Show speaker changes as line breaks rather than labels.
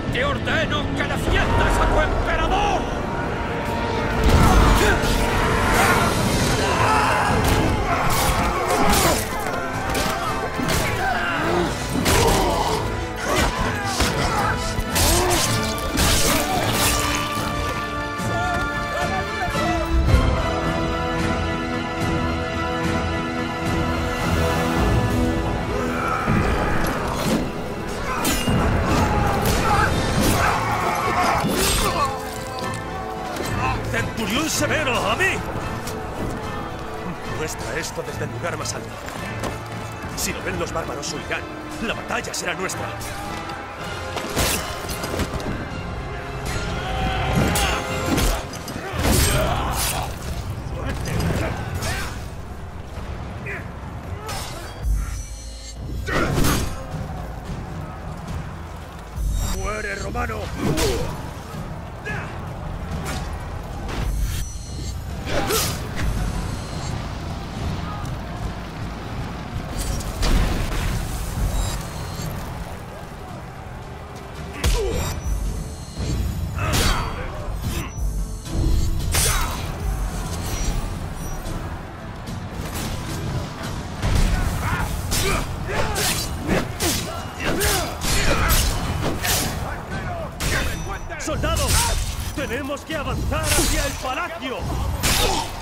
¡Te ordeno que defiendas a tu emperador!
¡Centurión severo, a mí! Muestra esto desde el lugar más alto. Si lo ven los bárbaros, huirán. La batalla será nuestra. ¡Muere, romano! ¡Soldados! ¡Tenemos que avanzar hacia el palacio!